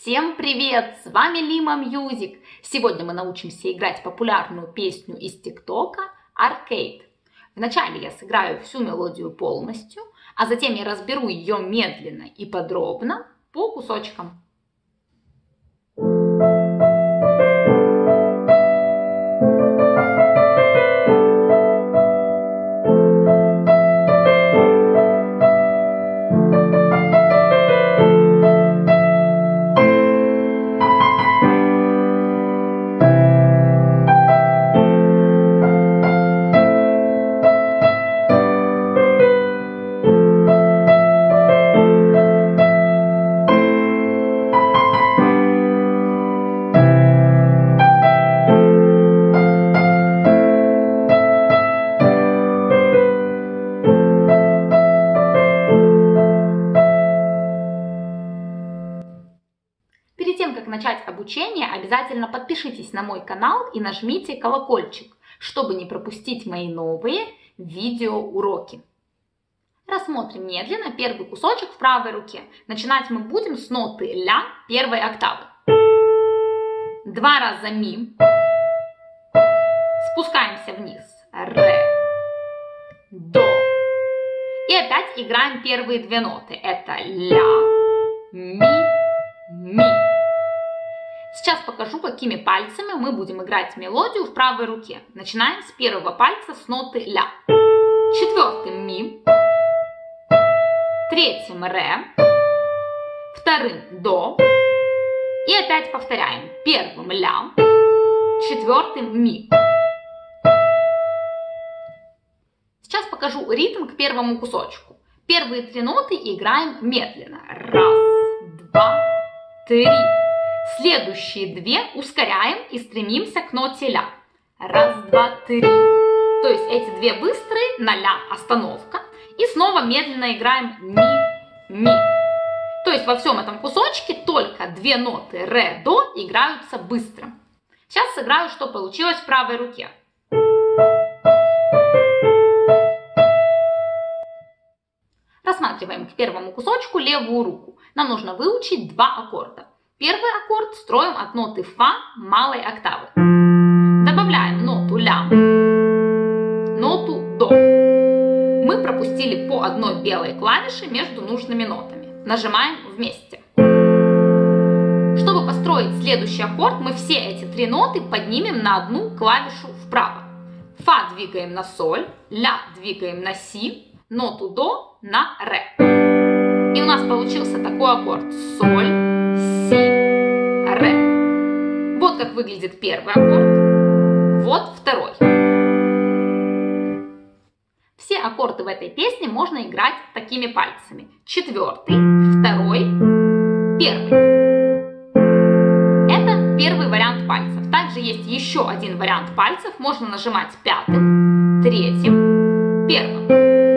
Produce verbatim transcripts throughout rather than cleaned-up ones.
Всем привет! С вами Lima Music. Сегодня мы научимся играть популярную песню из ТикТока Arcade. Вначале я сыграю всю мелодию полностью, а затем я разберу ее медленно и подробно по кусочкам. Перед тем, как начать обучение, обязательно подпишитесь на мой канал и нажмите колокольчик, чтобы не пропустить мои новые видеоуроки. Рассмотрим медленно первый кусочек в правой руке. Начинать мы будем с ноты ля первой октавы. Два раза ми. Спускаемся вниз. Ре. До. И опять играем первые две ноты. Это ля, ми, ми. Сейчас покажу, какими пальцами мы будем играть мелодию в правой руке. Начинаем с первого пальца с ноты ля. Четвертым ми. Третьим ре. Вторым до. И опять повторяем. Первым ля. Четвертым ми. Сейчас покажу ритм к первому кусочку. Первые три ноты играем медленно. Раз, два, три. Следующие две ускоряем и стремимся к ноте ля. Раз, два, три. То есть эти две быстрые, на ля остановка. И снова медленно играем ми, ми. То есть во всем этом кусочке только две ноты ре, до играются быстро. Сейчас сыграю, что получилось в правой руке. Рассматриваем к первому кусочку левую руку. Нам нужно выучить два аккорда. Первый аккорд строим от ноты фа малой октавы. Добавляем ноту ля, ноту до. Мы пропустили по одной белой клавише между нужными нотами. Нажимаем вместе. Чтобы построить следующий аккорд, мы все эти три ноты поднимем на одну клавишу вправо. Фа двигаем на соль, ля двигаем на си, ноту до на ре. И у нас получился такой аккорд: соль, си, ре. Вот как выглядит первый аккорд, вот второй. Все аккорды в этой песне можно играть такими пальцами. Четвертый, второй, первый. Это первый вариант пальцев. Также есть еще один вариант пальцев. Можно нажимать пятым, третьим, первым.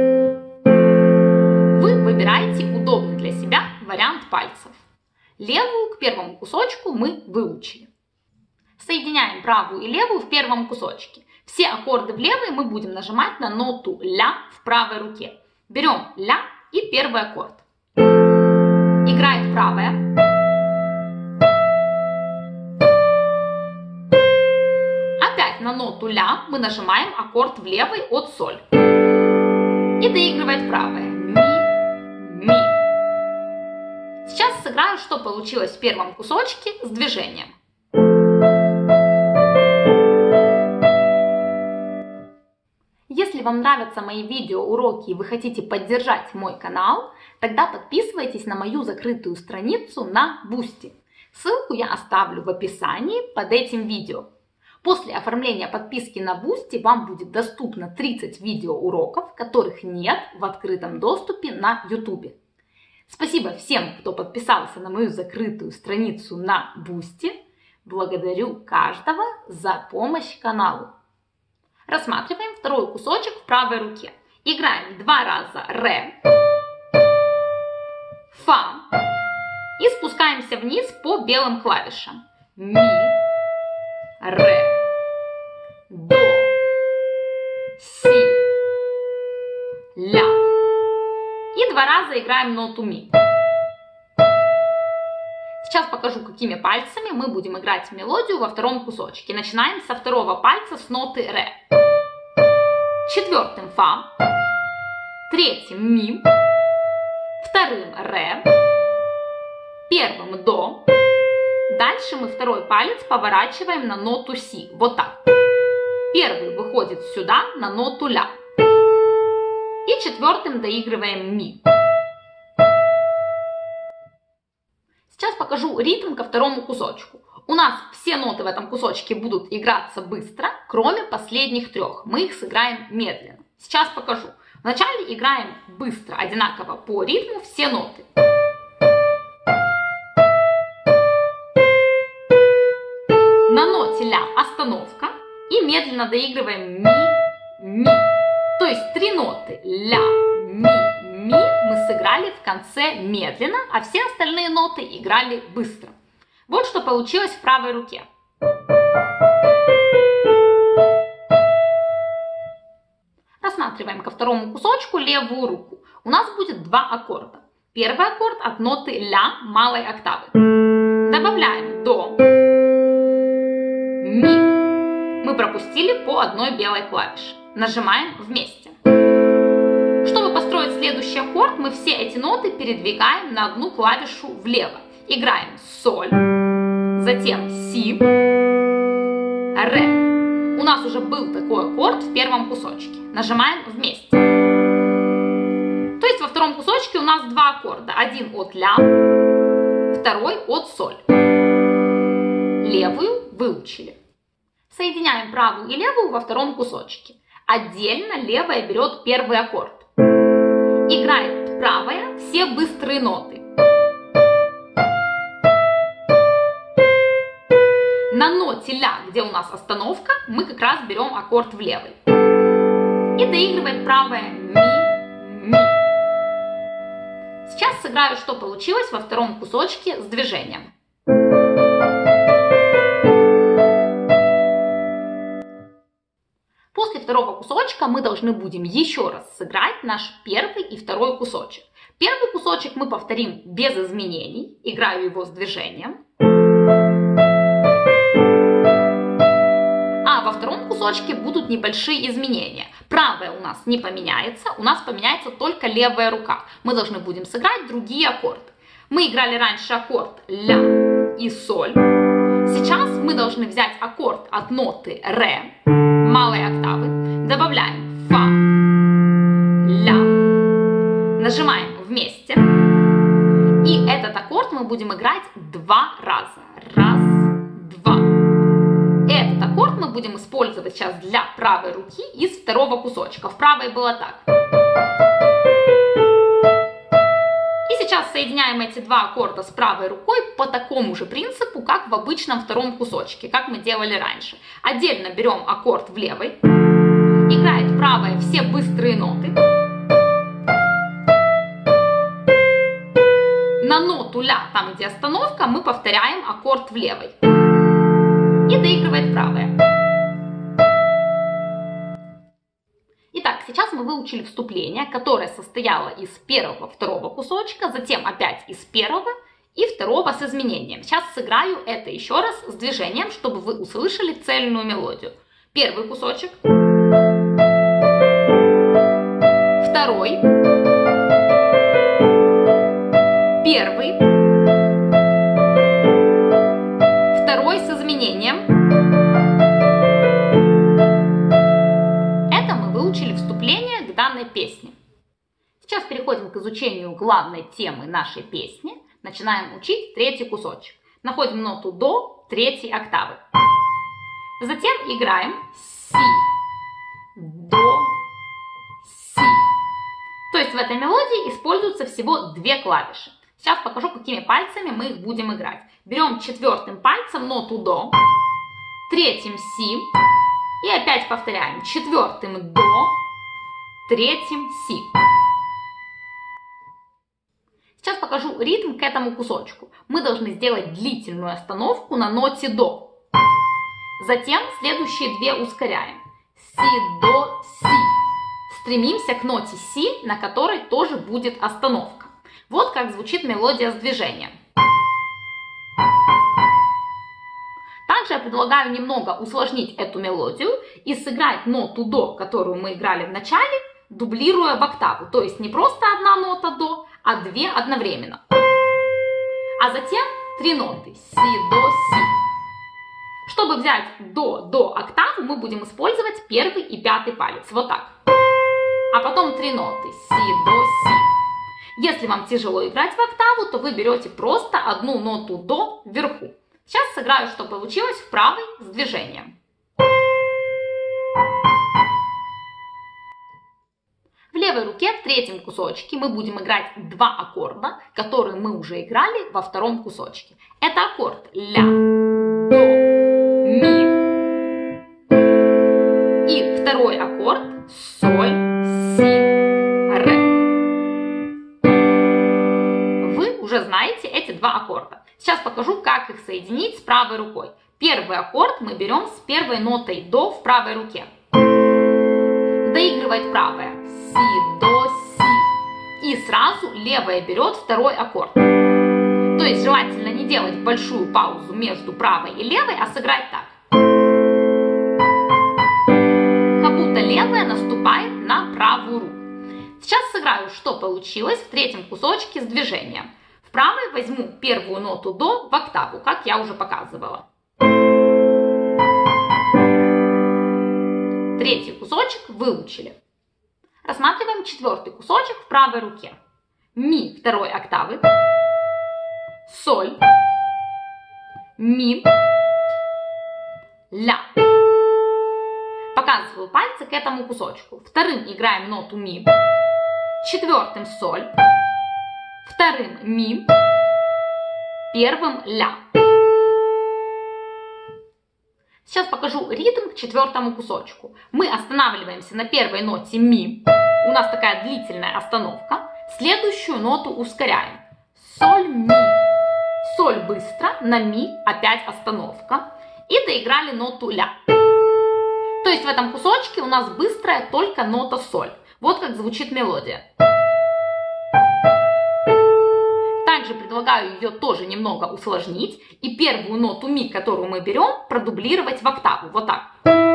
Вы выбираете удобный для себя вариант пальцев. Левую к первому кусочку мы выучили. Соединяем правую и левую в первом кусочке. Все аккорды в левой мы будем нажимать на ноту ля в правой руке. Берем ля и первый аккорд. Играет правая. Опять на ноту ля мы нажимаем аккорд в левой от соль. И доигрывает правая. Ми, ми. Сейчас сыграю, что получилось в первом кусочке с движением. Если вам нравятся мои видеоуроки и вы хотите поддержать мой канал, тогда подписывайтесь на мою закрытую страницу на Boosty. Ссылку я оставлю в описании под этим видео. После оформления подписки на Boosty вам будет доступно тридцать видеоуроков, которых нет в открытом доступе на YouTube. Спасибо всем, кто подписался на мою закрытую страницу на Boosty. Благодарю каждого за помощь каналу. Рассматриваем второй кусочек в правой руке. Играем два раза ре, фа и спускаемся вниз по белым клавишам. Ми, ре, до, си, ля. И два раза играем ноту ми. Сейчас покажу, какими пальцами мы будем играть мелодию во втором кусочке. Начинаем со второго пальца с ноты ре. Четвертым фа, третьим ми, вторым ре, первым до. Дальше мы второй палец поворачиваем на ноту си. Вот так. Первый выходит сюда на ноту ля. И четвертым доигрываем ми. Сейчас покажу ритм ко второму кусочку. У нас все ноты в этом кусочке будут играться быстро, кроме последних трех. Мы их сыграем медленно. Сейчас покажу. Вначале играем быстро, одинаково по ритму все ноты. На ноте ля остановка и медленно доигрываем ми, ми. То есть три ноты ля, ми, ми мы сыграли в конце медленно, а все остальные ноты играли быстро. Вот что получилось в правой руке. Рассматриваем ко второму кусочку левую руку. У нас будет два аккорда. Первый аккорд от ноты ля малой октавы. Добавляем до, ми. Мы пропустили по одной белой клавише. Нажимаем вместе. Чтобы построить следующий аккорд, мы все эти ноты передвигаем на одну клавишу влево. Играем соль, затем си, ре. У нас уже был такой аккорд в первом кусочке. Нажимаем вместе. То есть во втором кусочке у нас два аккорда. Один от ля, второй от соль. Левую выучили. Соединяем правую и левую во втором кусочке. Отдельно левая берет первый аккорд. Играет правая все быстрые ноты. На ноте ля, где у нас остановка, мы как раз берем аккорд в левой. И доигрывает правая ми, ми. Сейчас сыграю, что получилось во втором кусочке с движением. После второго кусочка мы должны будем еще раз сыграть наш первый и второй кусочек. Первый кусочек мы повторим без изменений, играю его с движением. А во втором кусочке будут небольшие изменения. Правая у нас не поменяется, у нас поменяется только левая рука. Мы должны будем сыграть другие аккорды. Мы играли раньше аккорд ля и соль. Сейчас мы должны взять аккорд от ноты ре малой октавы, добавляем фа, ля, нажимаем вместе, и этот аккорд мы будем играть два раза. Раз, два. Этот аккорд мы будем использовать сейчас для правой руки из второго кусочка. В правой было так. И сейчас соединяем эти два аккорда с правой рукой по такому же принципу, как в обычном втором кусочке, как мы делали раньше. Отдельно берем аккорд в левой, играет правая все быстрые ноты. На ноту ля, там где остановка, мы повторяем аккорд в левой. И доигрывает правая. Итак, сейчас мы выучили вступление, которое состояло из первого, второго кусочка, затем опять из первого и второго с изменением. Сейчас сыграю это еще раз с движением, чтобы вы услышали цельную мелодию. Первый кусочек. Второй. Первый. Второй с изменением. Это мы выучили вступление к данной песне. Сейчас переходим к изучению главной темы нашей песни. Начинаем учить третий кусочек. Находим ноту до третьей октавы. Затем играем си, до, си. То есть в этой мелодии используются всего две клавиши. Сейчас покажу, какими пальцами мы их будем играть. Берем четвертым пальцем ноту до, третьим си и опять повторяем. Четвертым до, третьим си. Сейчас покажу ритм к этому кусочку. Мы должны сделать длительную остановку на ноте до. Затем следующие две ускоряем. Си, до, си. Стремимся к ноте си, на которой тоже будет остановка. Вот как звучит мелодия с движением. Также я предлагаю немного усложнить эту мелодию и сыграть ноту до, которую мы играли в начале, дублируя в октаву. То есть не просто одна нота до, а две одновременно. А затем три ноты си, до, си. Чтобы взять до, до октаву, мы будем использовать первый и пятый палец. Вот так. А потом три ноты си, до, си. Если вам тяжело играть в октаву, то вы берете просто одну ноту до вверху. Сейчас сыграю, что получилось в правой с движением. В левой руке в третьем кусочке мы будем играть два аккорда, которые мы уже играли во втором кусочке. Это аккорд ля, до, ми. И второй аккорд соль, си, ре. Вы уже знаете эти два аккорда. Сейчас покажу, как их соединить с правой рукой. Первый аккорд мы берем с первой нотой до в правой руке. Доигрывает правая. Си, до, си. И сразу левая берет второй аккорд. То есть желательно не делать большую паузу между правой и левой, а сыграть так. Как будто левая наступает на правую руку. Сейчас сыграю, что получилось в третьем кусочке с движением. В правой возьму первую ноту до в октаву, как я уже показывала. Третий кусочек выучили. Рассматриваем четвертый кусочек в правой руке. Ми второй октавы, соль, ми, ля. Показываю пальцы к этому кусочку. Вторым играем ноту ми, четвертым соль, вторым ми, первым ля. Сейчас покажу ритм к четвертому кусочку. Мы останавливаемся на первой ноте ми. У нас такая длительная остановка. Следующую ноту ускоряем. Соль, ми. Соль быстро, на ми опять остановка. И доиграли ноту ля. То есть в этом кусочке у нас быстрая только нота соль. Вот как звучит мелодия. Также предлагаю ее тоже немного усложнить и первую ноту ми, которую мы берем, продублировать в октаву. Вот так.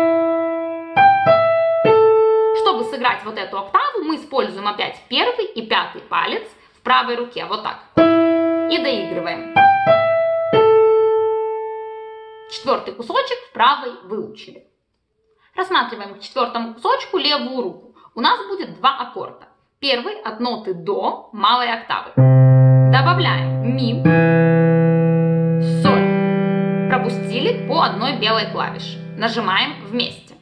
Чтобы сыграть вот эту октаву, мы используем опять первый и пятый палец в правой руке. Вот так. И доигрываем. Четвертый кусочек в правой выучили. Рассматриваем к четвертому кусочку левую руку. У нас будет два аккорда. Первый от ноты до малой октавы. Добавляем ми, соль. Пропустили по одной белой клавише. Нажимаем вместе.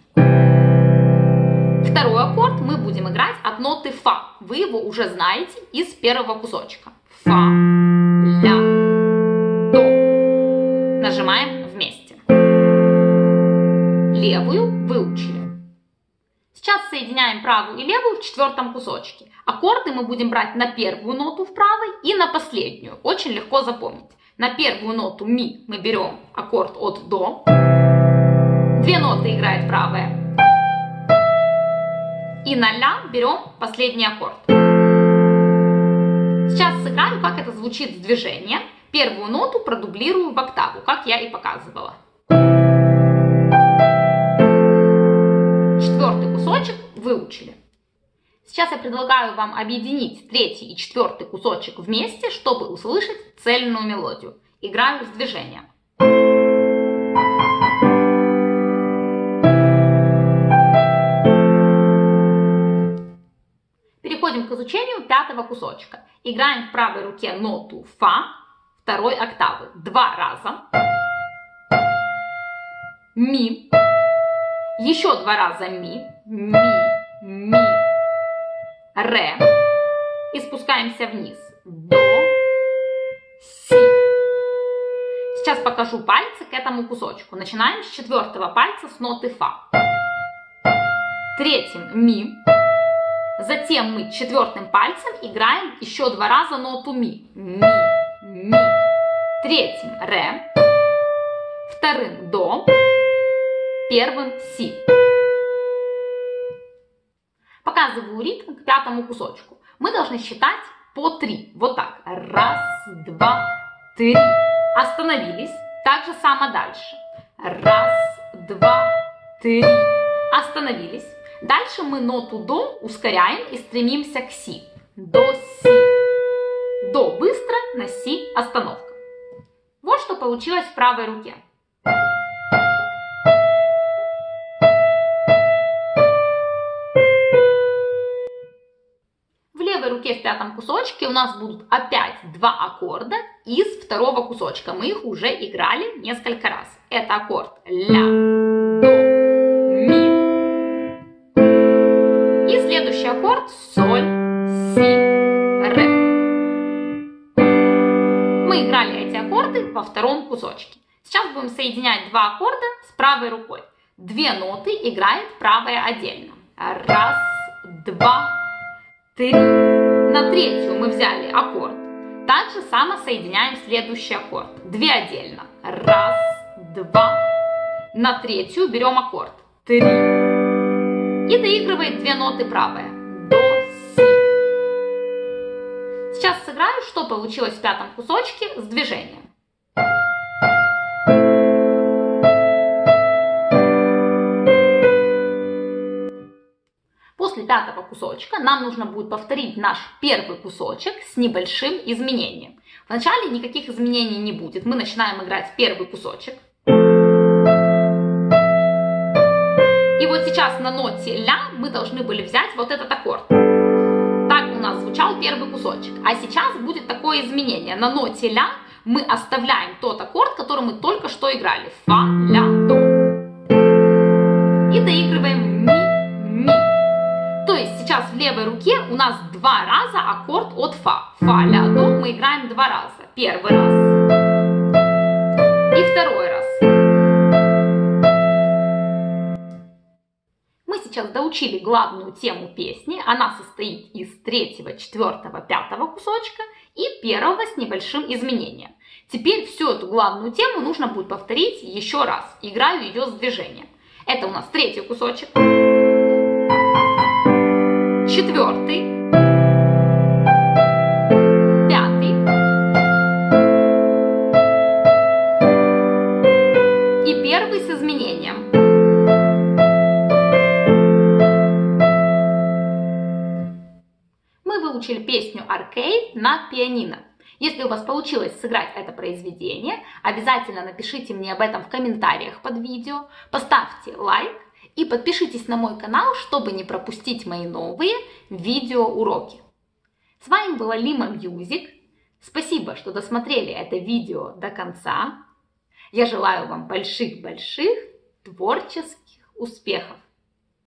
Второй аккорд мы будем играть от ноты фа. Вы его уже знаете из первого кусочка. Фа, ля, до. Нажимаем вместе. Левую выучили. Сейчас соединяем правую и левую в четвертом кусочке. Аккорды мы будем брать на первую ноту в правой и на последнюю. Очень легко запомнить. На первую ноту ми мы берем аккорд от до. Две ноты играет правая. И на ля берем последний аккорд. Сейчас сыграю, как это звучит с движения. Первую ноту продублирую в октаву, как я и показывала. Четвертый кусочек выучили. Сейчас я предлагаю вам объединить третий и четвертый кусочек вместе, чтобы услышать цельную мелодию. Играю с движением. Переходим к изучению пятого кусочка. Играем в правой руке ноту фа второй октавы. Два раза. Ми. Еще два раза ми. Ми. Ми. Ре. И спускаемся вниз. До. Си. Сейчас покажу пальцы к этому кусочку. Начинаем с четвертого пальца с ноты фа. Третьим ми. Затем мы четвертым пальцем играем еще два раза ноту ми. Ми. Ми. Третьим ре. Вторым до. Первым си. Показываю ритм к пятому кусочку. Мы должны считать по три. Вот так. Раз, два, три. Остановились. Так же само дальше. Раз, два, три. Остановились. Дальше мы ноту до ускоряем и стремимся к си. До, си. До быстро, на си остановка. Вот что получилось в правой руке. В левой руке в пятом кусочке у нас будут опять два аккорда из второго кусочка. Мы их уже играли несколько раз. Это аккорд ля, до, ми. И следующий аккорд соль, си, ре. Мы играли эти аккорды во втором кусочке. Сейчас будем соединять два аккорда с правой рукой. Две ноты играет правая отдельно. Раз, два, три. На третью мы взяли аккорд. Также само соединяем следующий аккорд. Две отдельно. Раз, два. На третью берем аккорд. Три. И доигрывает две ноты правая. До, си. Сейчас сыграю, что получилось в пятом кусочке с движением. После пятого кусочка нам нужно будет повторить наш первый кусочек с небольшим изменением. Вначале никаких изменений не будет. Мы начинаем играть первый кусочек. И вот сейчас на ноте ля мы должны были взять вот этот аккорд. Так у нас звучал первый кусочек. А сейчас будет такое изменение. На ноте ля мы оставляем тот аккорд, который мы только что играли. Фа, ля, до. И доигрываем ми, ми. То есть сейчас в левой руке у нас два раза аккорд от фа. Фа, ля, до мы играем два раза. Первый раз. И второй раз. Мы сейчас доучили главную тему песни. Она состоит из третьего, четвертого, пятого кусочка и первого с небольшим изменением. Теперь всю эту главную тему нужно будет повторить еще раз. Играю ее с движением. Это у нас третий кусочек. Четвертый, пятый и первый с изменением. Мы выучили песню Arcade на пианино. Если у вас получилось сыграть это произведение, обязательно напишите мне об этом в комментариях под видео, поставьте лайк. И подпишитесь на мой канал, чтобы не пропустить мои новые видеоуроки. С вами была Lima Music. Спасибо, что досмотрели это видео до конца. Я желаю вам больших-больших творческих успехов.